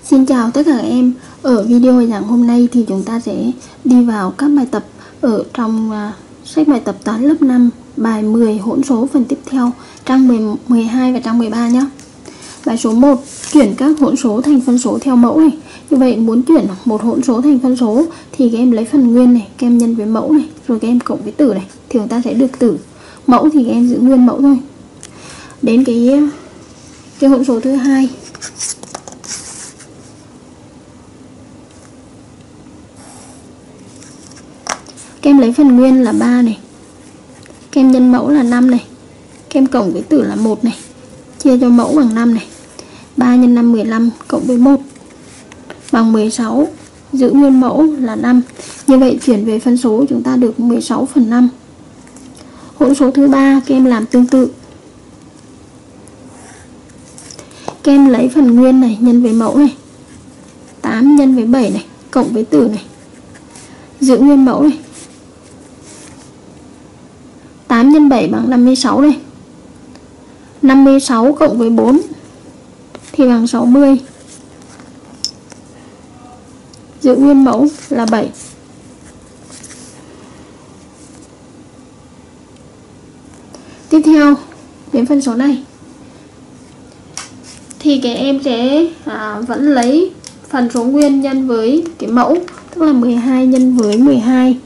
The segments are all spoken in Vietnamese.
Xin chào tất cả các em. Ở video giảng hôm nay thì chúng ta sẽ đi vào các bài tập ở trong sách bài tập toán lớp 5, bài 10 hỗn số phần tiếp theo, trang 12 và trang 13 nhé. Bài số 1, chuyển các hỗn số thành phân số theo mẫu này. Như vậy muốn chuyển một hỗn số thành phân số thì các em lấy phần nguyên này, các em nhân với mẫu này, rồi các em cộng với tử này, thì chúng ta sẽ được tử. Mẫu thì các em giữ nguyên mẫu thôi. Đến cái hỗn số thứ hai. Các em lấy phần nguyên là 3 này, các em nhân mẫu là 5 này, các em cộng với tử là 1 này, chia cho mẫu bằng 5 này. 3 x 5 15 cộng với 1 bằng 16, giữ nguyên mẫu là 5. Như vậy chuyển về phân số chúng ta được 16/5. Hỗn số thứ ba các em làm tương tự. Các em lấy phần nguyên này nhân với mẫu này, 8 nhân với 7 này, cộng với tử này, giữ nguyên mẫu này. 8 x 7 bằng 56 đây. 56 cộng với 4 thì bằng 60. Giữ nguyên mẫu là 7. Tiếp theo đến phân số này thì các em sẽ vẫn lấy phần số nguyên nhân với cái mẫu, tức là 12 nhân với 12.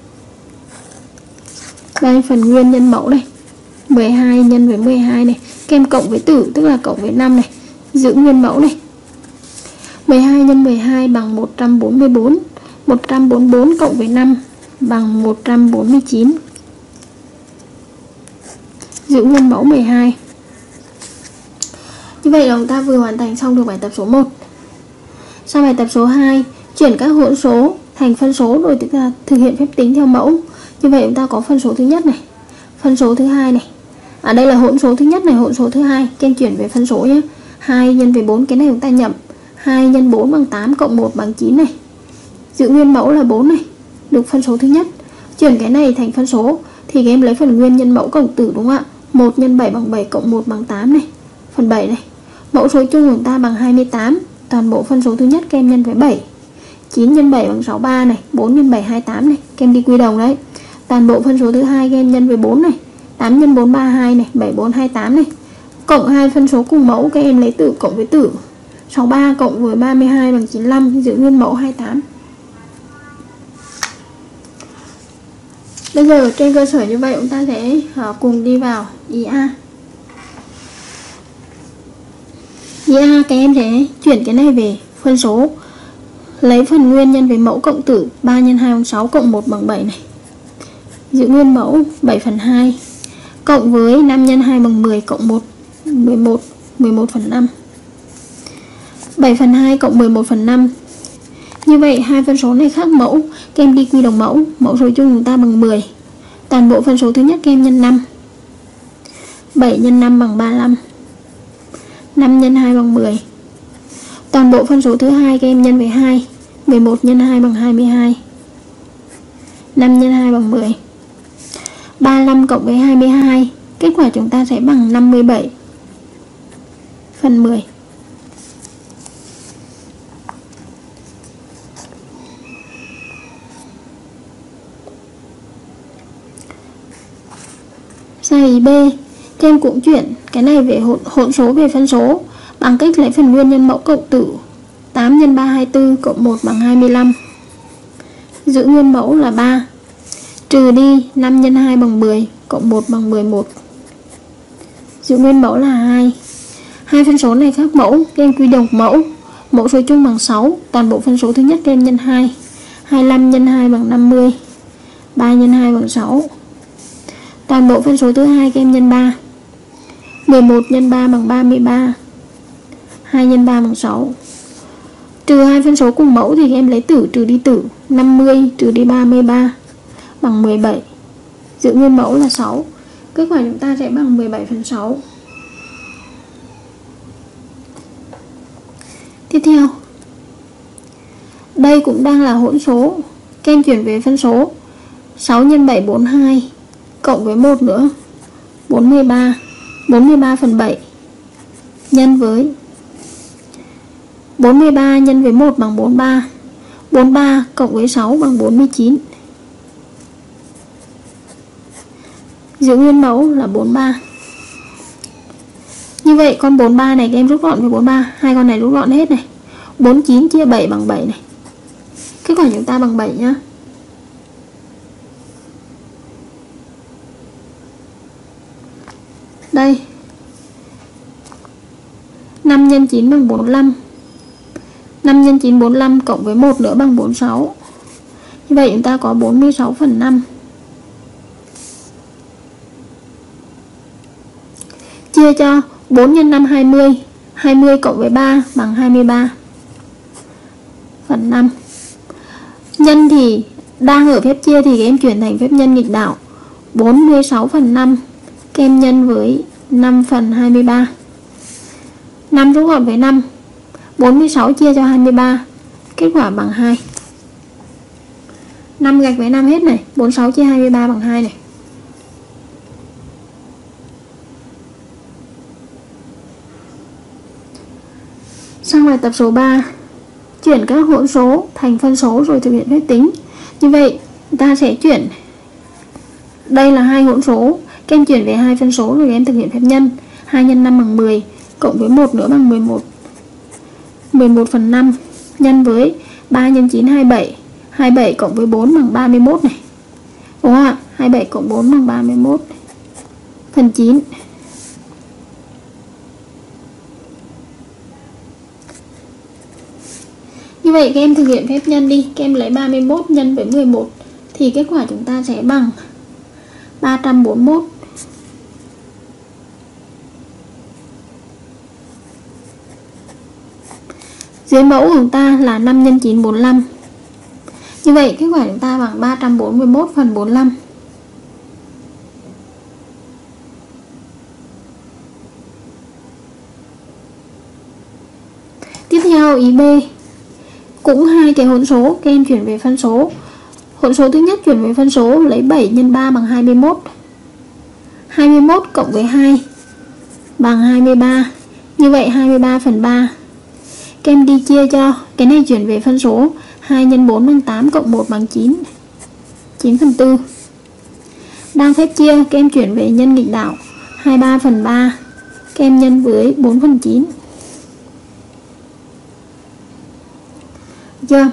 Đây phần nguyên nhân mẫu này, 12 nhân với 12 này, các em cộng với tử tức là cộng với 5 này, giữ nguyên mẫu này. 12 nhân 12 bằng 144. 144 cộng với 5 bằng 149. Giữ nguyên mẫu 12. Như vậy là chúng ta vừa hoàn thành xong được bài tập số 1. Sang bài tập số 2, chuyển các hỗn số thành phân số rồi tức là thực hiện phép tính theo mẫu. Như vậy chúng ta có phân số thứ nhất này, phân số thứ hai này. Đây là hỗn số thứ nhất này, hỗn số thứ hai. Các em chuyển về phân số nhé. 2 nhân với 4, cái này chúng ta nhẩm. 2 nhân 4 bằng 8 cộng 1 bằng 9 này. Giữ nguyên mẫu là 4 này, được phân số thứ nhất. Chuyển cái này thành phân số thì các em lấy phần nguyên nhân mẫu cộng tử đúng không ạ? 1 nhân 7 bằng 7 cộng 1 bằng 8 này, phần 7 này. Mẫu số chung của chúng ta bằng 28. Toàn bộ phân số thứ nhất các em nhân với 7. 9 nhân 7 bằng 63 này, 4 nhân 7 28 này, các em đi quy đồng đấy. Toàn bộ phân số thứ hai các em nhân với 4 này, 8 nhân 4 32 này, 74 28 này. Cộng hai phân số cùng mẫu các em lấy tử cộng với tử. 63 cộng với 32 bằng 95, giữ nguyên mẫu 28. Bây giờ trên cơ sở như vậy chúng ta sẽ cùng đi vào ý A. Ý A các em sẽ chuyển cái này về phân số, lấy phần nguyên nhân với mẫu cộng tử. 3 x 2 bằng 6 cộng 1 bằng 7 này, giữ nguyên mẫu 7/2. Cộng với 5 x 2 bằng 10 cộng 1 11, 11/5. 7/2 cộng 11/5. Như vậy hai phân số này khác mẫu, các em đi quy đồng mẫu. Mẫu số chung chúng ta bằng 10. Toàn bộ phân số thứ nhất các em nhân 5. 7 x 5 bằng 35. 5 x 2 bằng 10. Toàn bộ phân số thứ hai các em nhân với 2. 11 x 2 bằng 22. 5 x 2 bằng 10. 35 cộng với 22, kết quả chúng ta sẽ bằng 57 phần 10. Sang ý B, các em cũng chuyển cái này về hỗn số về phân số bằng cách lấy phần nguyên nhân mẫu cộng tử. 8 x 3 24 cộng 1 bằng 25. Giữ nguyên mẫu là 3. Trừ đi 5 x 2 bằng 10 cộng 1 bằng 11. Giữ nguyên mẫu là 2. Hai phân số này khác mẫu, các em quy đồng mẫu. Mẫu số chung bằng 6. Toàn bộ phân số thứ nhất các em nhân 2. 25 x 2 bằng 50. 3 x 2 bằng 6. Toàn bộ phân số thứ hai các em nhân 3. 11 x 3 bằng 33. 2 x 3 bằng 6. Trừ hai phân số cùng mẫu thì các em lấy tử trừ đi tử. 50 trừ đi 33 bằng 17. Giữ nguyên mẫu là 6. Kết quả chúng ta sẽ bằng 17/6. Tiếp theo, đây cũng đang là hỗn số, các em chuyển về phân số. 6 x 7 42 cộng với 1 nữa 43. 43/7 nhân với 43 nhân với 1 bằng 43. 43 cộng với 6 bằng 49. Giữ nguyên mẫu là 43. Như vậy con 43 này các em rút gọn với 43, hai con này rút gọn hết này. 49 chia 7 bằng 7 này. Kết quả chúng ta bằng 7 nhá. Đây. 5 nhân 9 bằng 45. 5 nhân 9 45 cộng với 1 nữa bằng 46. Như vậy chúng ta có 46/5. Chia cho 4 nhân 5 20. 20 cộng với 3 bằng 23/5. Nhân thì đang ở phép chia thì các em chuyển thành phép nhân nghịch đảo. 46/5 các em nhân với 5/23. 5 rút gọn với 5. 46 chia cho 23. Kết quả bằng 2. 5 gạch với 5 hết này. 46 chia 23 bằng 2 này. Sang bài tập số 3. Chuyển các hỗn số thành phân số rồi thực hiện phép tính. Như vậy ta sẽ chuyển. Đây là hai hỗn số. Các em chuyển về hai phân số rồi các em thực hiện phép nhân. 2 nhân 5 bằng 10. Cộng với 1 nữa bằng 11. 11/5 nhân với 3 nhân 9 27. 27 cộng với 4 bằng 31 này. Đúng không ạ? 27 cộng 4 bằng 31 phần 9. Như vậy các em thực hiện phép nhân đi. Các em lấy 31 nhân với 11 thì kết quả chúng ta sẽ bằng 341. Dưới mẫu của chúng ta là 5 nhân 9 45. Như vậy kết quả chúng ta bằng 341/45. Tiếp theo ý B. Cũng hai cái hỗn số, các em chuyển về phân số. Hỗn số thứ nhất chuyển về phân số, lấy 7 nhân 3 bằng 21. 21 cộng với 2 bằng 23. Như vậy 23/3. Các em đi chia cho. Cái này chuyển về phân số. 2 nhân 4 bằng 8 cộng 1 bằng 9. 9/4. Đang phép chia, các em chuyển về nhân nghịch đảo. 23/3. Các em nhân với 4/9. Chưa?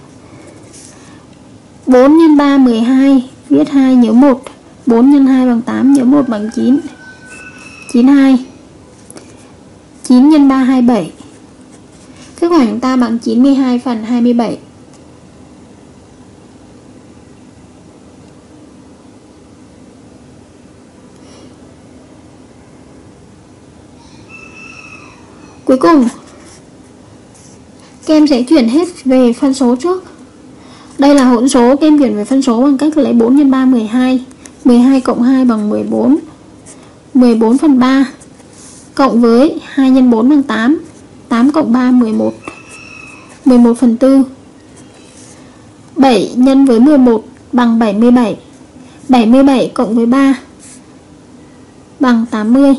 4 nhân 3 12. Viết 2 nhớ 1. 4 nhân 2 bằng 8. Nhớ 1 bằng 9. 92. 9 nhân 3 27. Kết quả chúng ta bằng 92/27. Cuối cùng các em sẽ chuyển hết về phân số trước. Đây là hỗn số, các em chuyển về phân số bằng cách lấy 4 nhân 3 12. 12 cộng 2 bằng 14. 14/3 cộng với 2 nhân 4 bằng 8. 8 cộng 3 11. 11/4. 7 nhân với 11 bằng 77. 77 cộng với 3 bằng 80.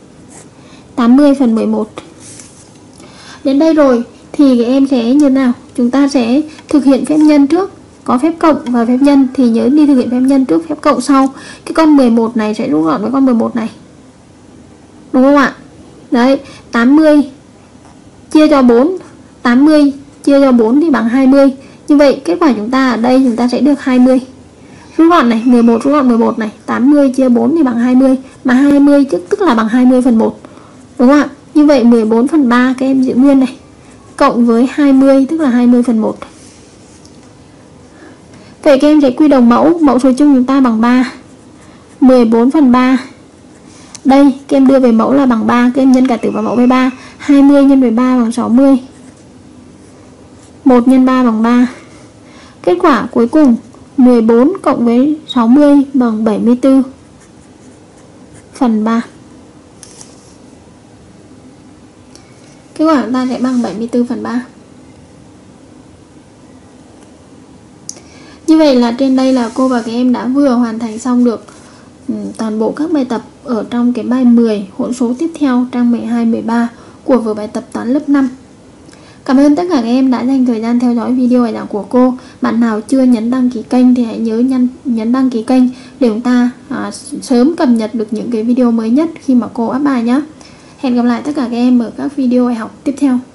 80/11. Đến đây rồi thì các em sẽ như thế nào? Chúng ta sẽ thực hiện phép nhân trước. Có phép cộng và phép nhân thì nhớ đi thực hiện phép nhân trước, phép cộng sau. Cái con 11 này sẽ rút gọn với con 11 này. Đúng không ạ? Đấy, 80 chia cho 4. 80 chia cho 4 thì bằng 20. Như vậy kết quả chúng ta ở đây chúng ta sẽ được 20. Rút gọn này, 11 rút gọn 11 này. 80 chia 4 thì bằng 20. Mà 20 tức là bằng 20/1. Đúng không ạ? Như vậy 14/3 các em giữ nguyên này. Cộng với 20 tức là 20/1. Vậy các em sẽ quy đồng mẫu. Mẫu số chung chúng ta bằng 3. 14/3. Đây các em đưa về mẫu là bằng 3. Các em nhân cả tử vào mẫu với 3. 20 nhân với 3 bằng 60. 1 nhân 3 bằng 3. Kết quả cuối cùng 14 cộng với 60 bằng 74/3. Kết quả chúng ta sẽ bằng 74/3. Như vậy là trên đây là cô và các em đã vừa hoàn thành xong được toàn bộ các bài tập ở trong cái bài 10 hỗn số tiếp theo trang 12, 13 của vở bài tập toán lớp 5. Cảm ơn tất cả các em đã dành thời gian theo dõi video bài giảng của cô. Bạn nào chưa nhấn đăng ký kênh thì hãy nhớ nhấn đăng ký kênh để chúng ta sớm cập nhật được những cái video mới nhất khi mà cô up bài nhé. Hẹn gặp lại tất cả các em ở các video bài học tiếp theo.